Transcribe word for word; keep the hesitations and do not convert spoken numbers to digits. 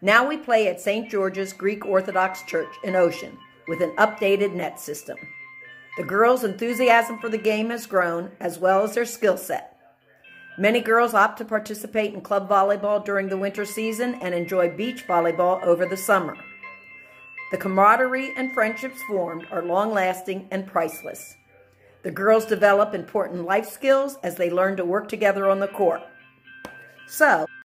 Now we play at Saint George's Greek Orthodox Church in Ocean with an updated net system. The girls' enthusiasm for the game has grown, as well as their skill set. Many girls opt to participate in club volleyball during the winter season and enjoy beach volleyball over the summer. The camaraderie and friendships formed are long-lasting and priceless. The girls develop important life skills as they learn to work together on the court. So,